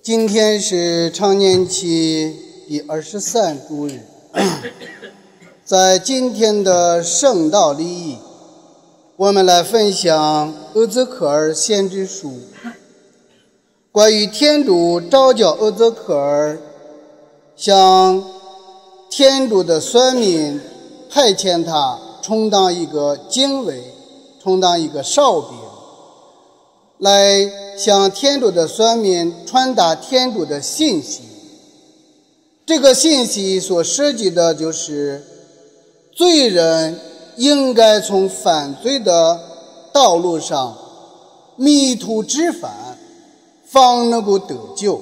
今天是常年期第23主日，在今天的圣道礼仪，我们来分享厄则克尔先知书，关于天主召叫厄则克尔向天主的选民派遣他充当一个警卫，充当一个哨兵，来向天主的选民传达天主的信息。这个信息所涉及的就是罪人应该从犯罪的道路上迷途知返，方能够得救。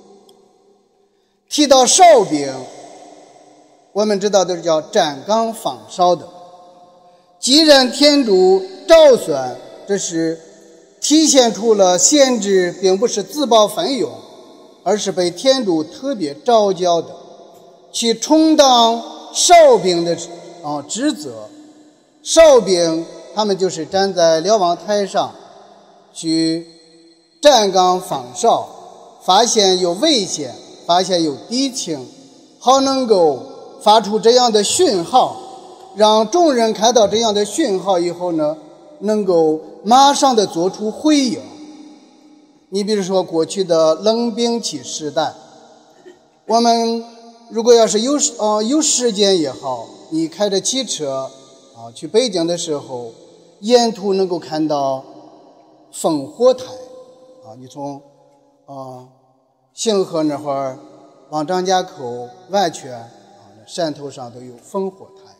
提到哨兵，我们知道都是叫站岗放哨的。既然天主召选，这是体现出了先知并不是自报奋勇，而是被天主特别召叫的，去充当哨兵的职责。哨兵他们就是站在瞭望台上去站岗放哨，发现有危险，发现有敌情，好能够发出这样的讯号，让众人看到这样的讯号以后呢，能够马上的做出回应。你比如说过去的冷兵器时代，我们如果要是有时间也好，你开着汽车去北京的时候，沿途能够看到烽火台你从兴河那会儿往张家口、万泉山头上都有烽火台。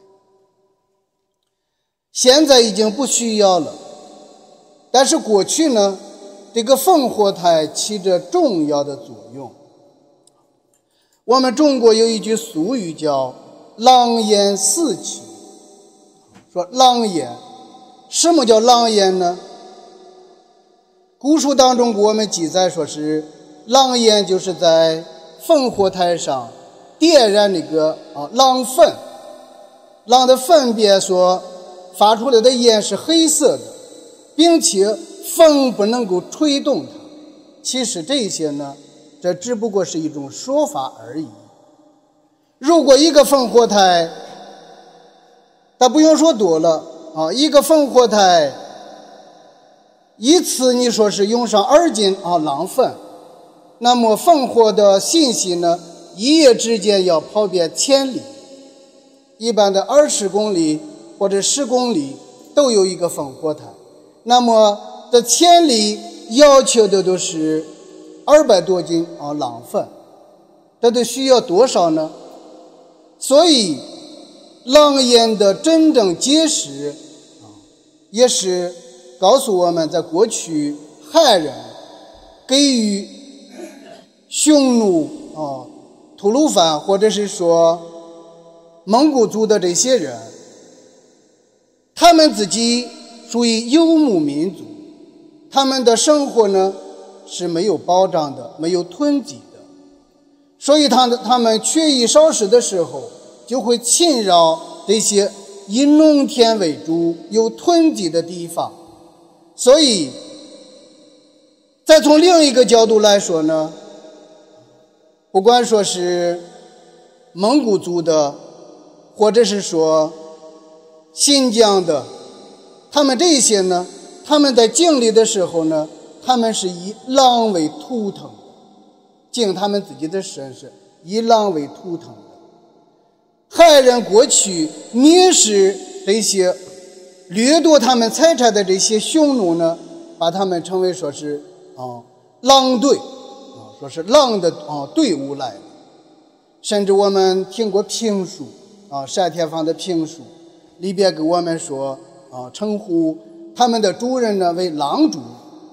现在已经不需要了，但是过去呢，这个烽火台起着重要的作用。我们中国有一句俗语叫狼烟四起，说狼烟，什么叫狼烟呢？古书当中给我们记载说是狼烟就是在烽火台上点燃那个狼粪，狼的粪便所发出来的烟是黑色的，并且风不能够吹动它。其实这些呢，这只不过是一种说法而已。如果一个烽火台，它不用说多了一个烽火台一次你说是用上2斤狼粪，那么烽火的信息呢，一夜之间要跑遍1000里，一般的20公里或者10公里都有一个烽火台，那么这1000里要求的都是200多斤狼粪，这都需要多少呢？所以狼烟的真正解释也是告诉我们，在过去汉人给予匈奴吐鲁番或者是说蒙古族的这些人，他们自己属于游牧民族，他们的生活呢是没有保障的，没有囤积的，所以他们缺衣少食的时候，就会侵扰这些以农田为主有囤积的地方。所以再从另一个角度来说呢，不管说是蒙古族的，或者是说新疆的，他们这些呢，他们在敬礼的时候呢，他们是以狼为图腾的，敬他们自己的神是以狼为图腾的。汉人过去蔑视这些掠夺他们财产的这些匈奴呢，把他们称为说是狼队说是狼的队伍来的。甚至我们听过评书单田芳的评书里边给我们说称呼他们的主人呢为狼主。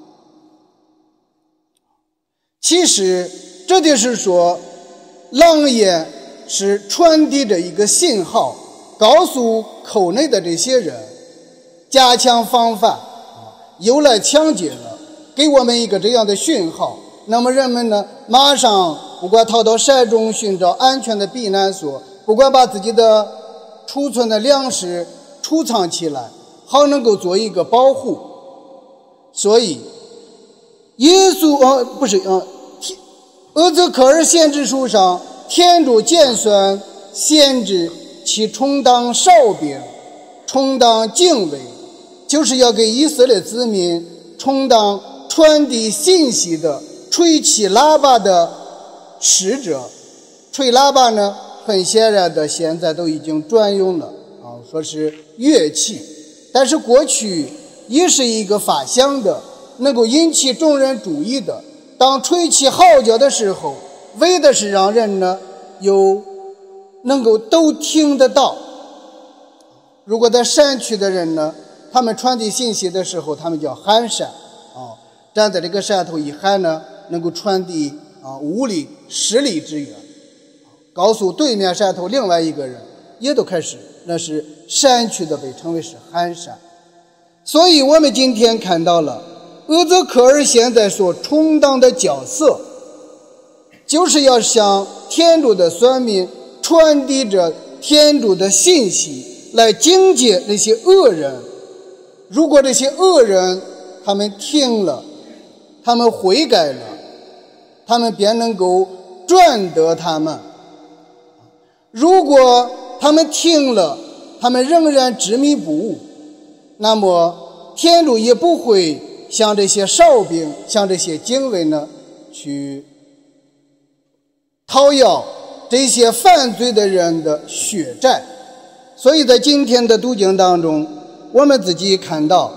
其实这就是说，狼烟是传递着一个信号，告诉口内的这些人加强防范，有来抢劫了，给我们一个这样的讯号。那么人们呢，马上不管逃到山中寻找安全的避难所，不管把自己的储存的粮食储藏起来，好能够做一个保护。所以耶稣厄则克尔先知书上，天主拣选先知，其充当哨兵，充当敬畏，就是要给以色列子民充当传递信息的吹起喇叭的使者。吹喇叭呢，很显然的现在都已经转用了说是乐器，但是过去也是一个发响的，能够引起众人注意的。当吹起号角的时候，为的是让人呢有能够都听得到。如果在山区的人呢，他们传递信息的时候，他们叫喊山站在这个山头一喊呢，能够传递5里10里之远，告诉对面山头另外一个人，也都开始，那是山区的被称为是喊山。所以我们今天看到了厄则克尔现在所充当的角色，就是要向天主的选民传递着天主的信息，来警戒那些恶人。如果这些恶人他们听了，他们悔改了，他们便能够赚得他们；如果他们听了，他们仍然执迷不悟，那么天主也不会向这些哨兵，向这些警卫呢去讨要这些犯罪的人的血债。所以在今天的读经当中，我们自己看到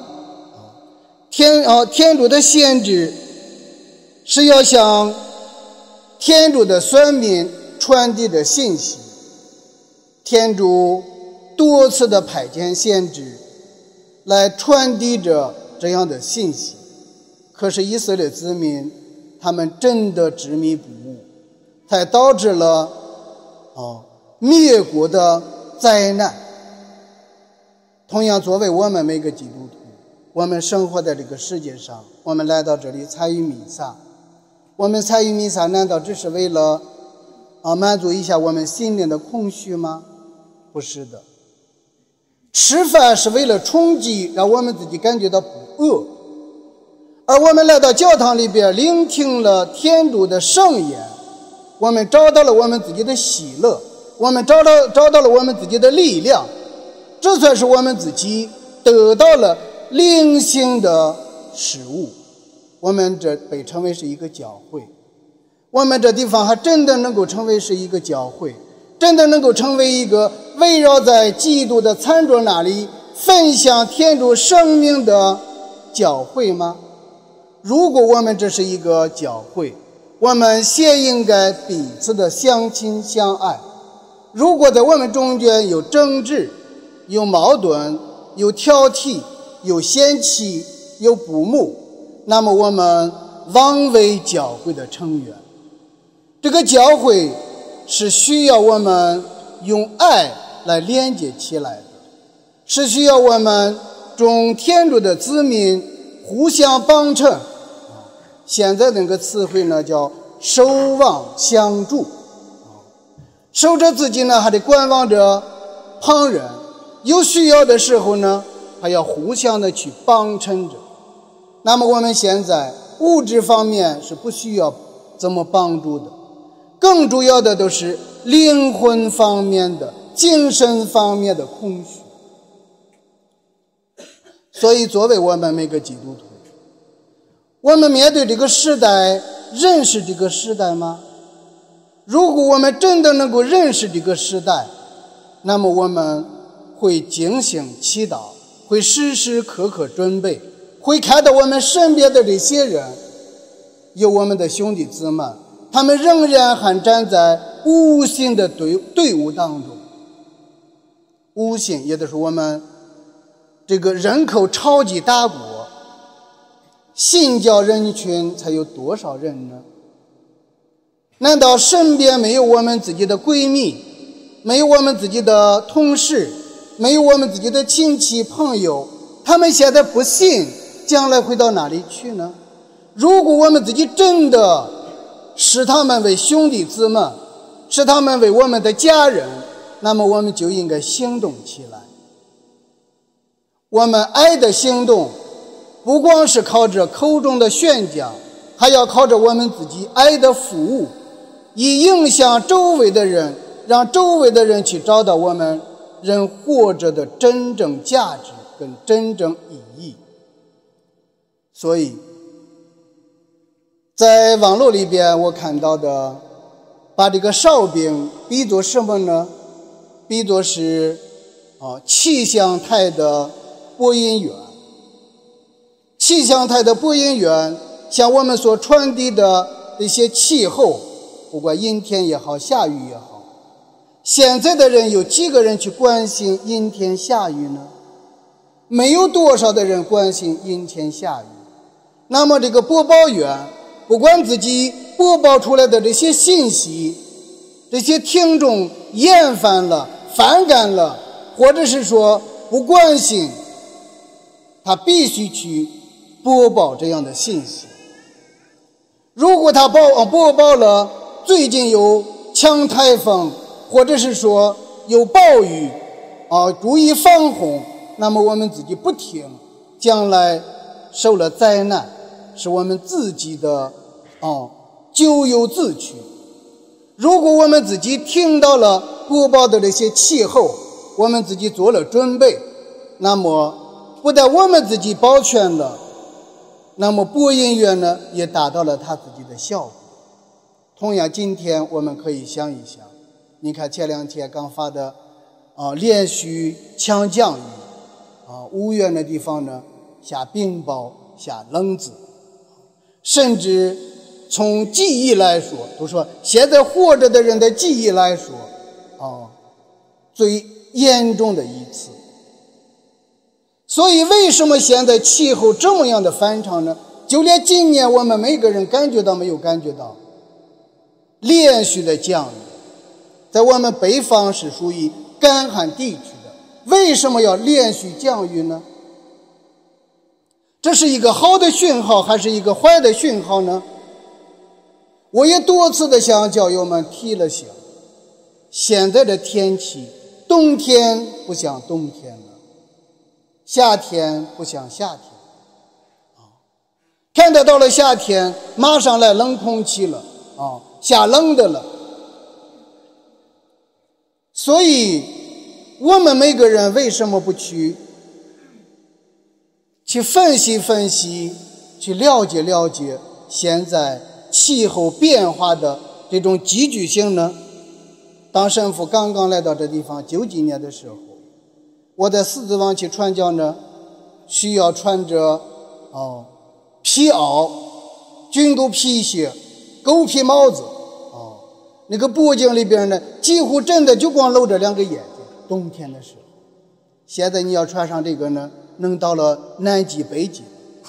天主的先知是要向天主的选民传递着信息。天主多次的派遣先知来传递着这样的信息，可是以色列子民他们真的执迷不悟，才导致了灭国的灾难。同样，作为我们每个基督徒，我们生活在这个世界上，我们来到这里参与弥撒，我们参与弥撒难道只是为了满足一下我们心灵的空虚吗？不是的。吃饭是为了充饥，让我们自己感觉到不饿，而我们来到教堂里边聆听了天主的圣言，我们找到了我们自己的喜乐，我们找到了我们自己的力量，这算是我们自己得到了灵性的食物。我们这被称为是一个教会，我们这地方还真的能够成为是一个教会，真的能够成为一个围绕在基督的餐桌那里分享天主生命的教会吗？如果我们这是一个教会，我们先应该彼此的相亲相爱。如果在我们中间有争执，有矛盾，有挑剔，有嫌弃，有不睦，那么我们枉为教会的成员。这个教会是需要我们用爱来连接起来的，是需要我们众天主的子民互相帮衬。现在那个词汇呢叫守望相助，守着自己呢还得观望着旁人，有需要的时候呢还要互相的去帮衬着。那么我们现在物质方面是不需要怎么帮助的，更主要的都是灵魂方面的、精神方面的空虚。所以作为我们每个基督徒，我们面对这个时代，认识这个时代吗？如果我们真的能够认识这个时代，那么我们会警醒祈祷，会时时刻刻准备，会看到我们身边的这些人，有我们的兄弟姊妹，他们仍然还站在无信的队伍当中。无信也就是我们这个人口超级大国，信教人群才有多少人呢？难道身边没有我们自己的闺蜜，没有我们自己的同事，没有我们自己的亲戚朋友，他们现在不信，将来会到哪里去呢？如果我们自己真的视他们为兄弟姊妹，视他们为我们的家人，那么我们就应该行动起来。我们爱的行动不光是靠着口中的宣讲， 还要靠着我们自己爱的服务，以影响周围的人，让周围的人去找到我们人活着的真正价值跟真正意义。所以在网络里边我看到的，把这个哨兵比作什么呢？比作是气象台的播音员。气象台的播音员向我们所传递的这些气候，不管阴天也好，下雨也好，现在的人有几个人去关心阴天下雨呢？没有多少的人关心阴天下雨。那么这个播报员不管自己播报出来的这些信息，这些听众厌烦了、反感了，或者是说不关心，他必须去播报这样的信息。如果他播报了最近有强台风，或者是说有暴雨注意防洪，那么我们自己不听，将来受了灾难，是我们自己的咎由自取。如果我们自己听到了播报的这些气候，我们自己做了准备，那么不但我们自己保全了，那么播音员呢也达到了他自己的效果。同样今天我们可以想一想，你看前2天刚发的连续强降雨5月那地方呢下冰雹下冷子，甚至从记忆来说，都说现在活着的人的记忆来说最严重的一次。所以为什么现在气候这么样的反常呢？就连今年我们每个人感觉到没有感觉到连续的降雨，在我们北方是属于干旱地区的，为什么要连续降雨呢？这是一个好的讯号还是一个坏的讯号呢？我也多次的向教友们提了醒，现在的天气，冬天不像冬天了，夏天不像夏天看得到了夏天马上来冷空气了下冷的了。所以我们每个人为什么不去分析分析，去了解了解现在气候变化的这种急剧性呢？当神父刚刚来到这地方90几年的时候，我在狮子王去传教呢，需要穿着皮袄、军狗皮鞋、狗皮帽子那个脖颈里边呢几乎真的就光露着2个眼睛，冬天的时候。现在你要穿上这个呢，能到了南极北极。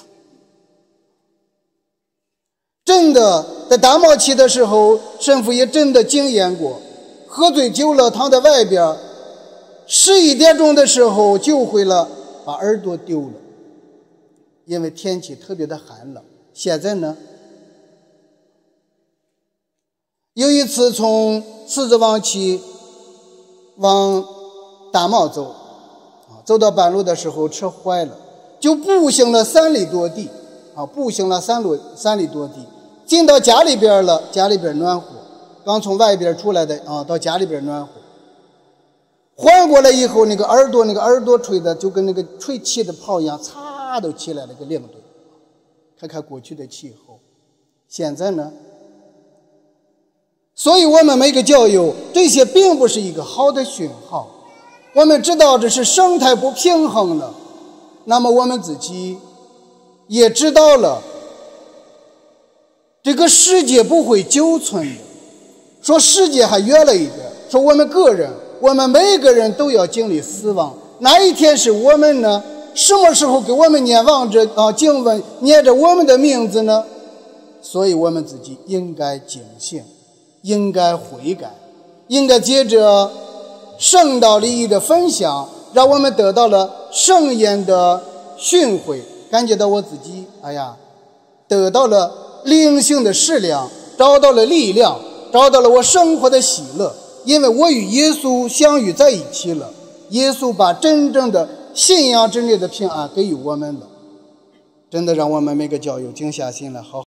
真的在大冒期的时候，神父也真的经验过，喝醉酒了躺在外边，11点钟的时候就会了，把耳朵丢了，因为天气特别的寒冷。现在呢，有一次从狮子王去往大茂走，走到半路的时候车坏了，就步行了3里多地步行了3里多地，进到家里边了，家里边暖和，刚从外边出来的到家里边暖和，缓过来以后，那个耳朵吹的就跟那个吹气的泡一样，擦都起来了个亮度。看看过去的气候，现在呢？所以我们每个教友，这些并不是一个好的讯号。我们知道这是生态不平衡了，那么我们自己也知道了，这个世界不会久存的。说世界还远了一点，说我们个人，我们每个人都要经历死亡。哪一天是我们呢？什么时候给我们念望着经文，念着我们的名字呢？所以我们自己应该警醒，应该悔改，应该接着圣道礼仪的分享，让我们得到了圣言的训诲，感觉到我自己得到了灵性的食粮，找到了力量，找到了我生活的喜乐，因为我与耶稣相遇在一起了。耶稣把真正的信仰之内的平安给予我们了，真的让我们每个教友静下心来好好